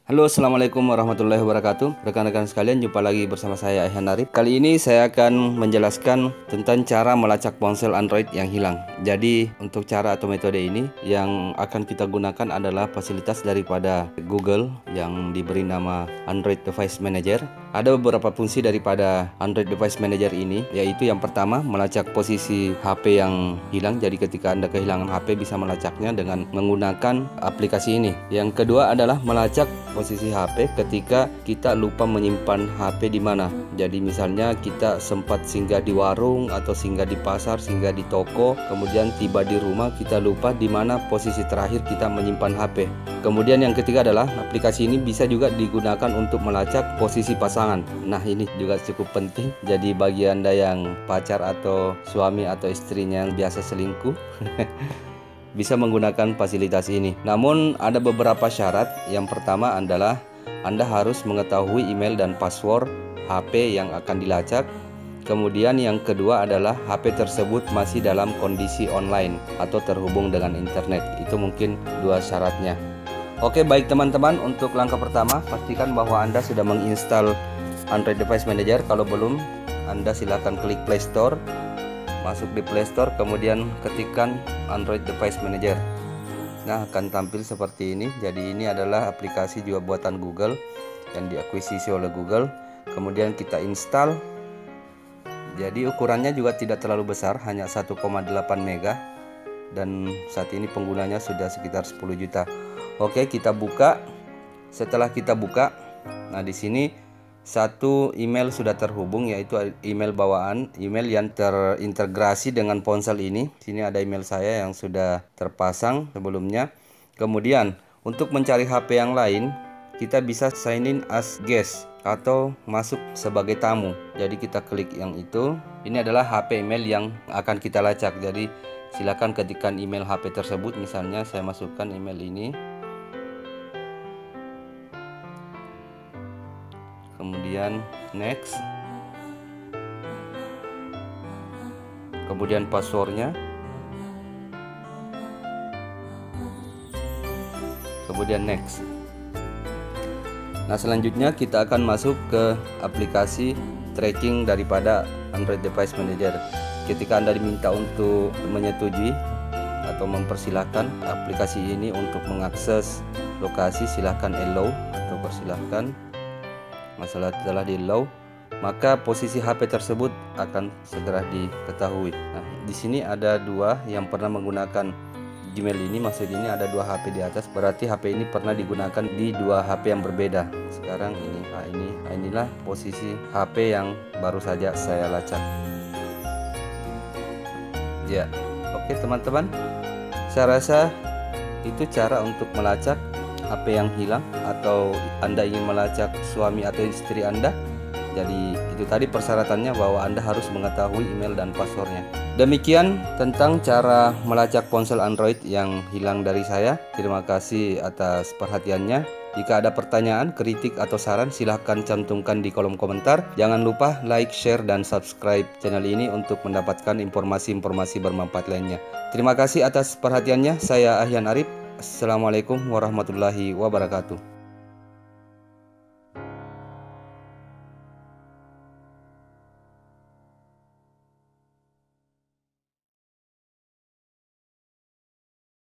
Halo, assalamualaikum warahmatullahi wabarakatuh. Rekan-rekan sekalian, jumpa lagi bersama saya Ayhan Arif. Kali ini saya akan menjelaskan tentang cara melacak ponsel Android yang hilang. Jadi untuk cara atau metode ini yang akan kita gunakan adalah fasilitas daripada Google yang diberi nama Android Device Manager. Ada beberapa fungsi daripada Android Device Manager ini, yaitu yang pertama melacak posisi HP yang hilang. Jadi ketika Anda kehilangan HP bisa melacaknya dengan menggunakan aplikasi ini. Yang kedua adalah melacak posisi HP ketika kita lupa menyimpan HP di mana. Jadi misalnya kita sempat singgah di warung atau singgah di pasar, singgah di toko, kemudian tiba di rumah kita lupa di mana posisi terakhir kita menyimpan HP. Kemudian yang ketiga adalah aplikasi ini bisa juga digunakan untuk melacak posisi pasangan. Nah, ini juga cukup penting. Jadi bagi Anda yang pacar atau suami atau istrinya yang biasa selingkuh bisa menggunakan fasilitas ini. Namun ada beberapa syarat. Yang pertama adalah Anda harus mengetahui email dan password HP yang akan dilacak. Kemudian yang kedua adalah HP tersebut masih dalam kondisi online atau terhubung dengan internet. Itu mungkin dua syaratnya. Oke, baik teman-teman, untuk langkah pertama pastikan bahwa Anda sudah menginstal Android Device Manager. Kalau belum, Anda silakan klik Play Store. Masuk di Play Store, kemudian ketikkan Android Device Manager. Nah, akan tampil seperti ini. Jadi ini adalah aplikasi juga buatan Google yang diakuisisi oleh Google. Kemudian kita install. Jadi ukurannya juga tidak terlalu besar, hanya 1,8 mega. Dan saat ini penggunanya sudah sekitar 10 juta. Oke, kita buka. Setelah kita buka, nah di sini satu email sudah terhubung, yaitu email bawaan, email yang terintegrasi dengan ponsel ini. Sini ada email saya yang sudah terpasang sebelumnya. Kemudian untuk mencari HP yang lain, kita bisa sign in as guest atau masuk sebagai tamu. Jadi kita klik yang itu. Ini adalah HP email yang akan kita lacak. Jadi silakan ketikkan email HP tersebut. Misalnya saya masukkan email ini. Kemudian next, kemudian passwordnya, kemudian next. Nah, selanjutnya kita akan masuk ke aplikasi tracking daripada Android Device Manager. Ketika Anda diminta untuk menyetujui atau mempersilahkan aplikasi ini untuk mengakses lokasi, silahkan allow atau persilahkan. Masalah telah di allow, maka posisi HP tersebut akan segera diketahui. Nah, di sini ada dua yang pernah menggunakan Gmail ini, maksud ini ada dua HP di atas, berarti HP ini pernah digunakan di dua HP yang berbeda. Sekarang ini, inilah posisi HP yang baru saja saya lacak. Ya, oke teman-teman, saya rasa itu cara untuk melacak HP yang hilang, atau Anda ingin melacak suami atau istri Anda. Jadi itu tadi persyaratannya, bahwa Anda harus mengetahui email dan passwordnya. Demikian tentang cara melacak ponsel Android yang hilang dari saya. Terima kasih atas perhatiannya. Jika ada pertanyaan, kritik atau saran, silahkan cantumkan di kolom komentar. Jangan lupa like, share, dan subscribe channel ini untuk mendapatkan informasi-informasi bermanfaat lainnya. Terima kasih atas perhatiannya. Saya Ayhan Arif. Assalamualaikum warahmatullahi wabarakatuh.